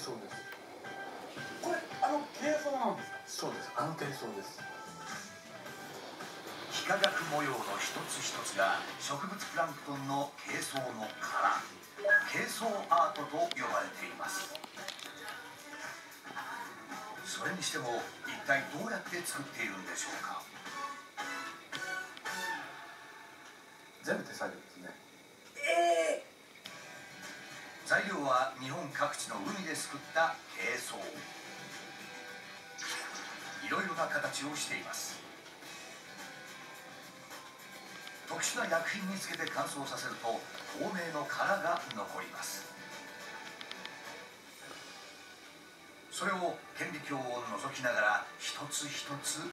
層です。 これ珪藻なんですか？ そうです。珪藻です。 幾何学模様の一つ一つが植物プランクトンの珪藻の殻、珪藻アートと呼ばれています。それにしても一体どうやって作っているんでしょうか。 全部手作業ですね。 材料は日本各地の海ですくった珪藻。いろいろな形をしています。特殊な薬品につけて乾燥させると透明の殻が残ります。それを顕微鏡を覗きながら一つ一つ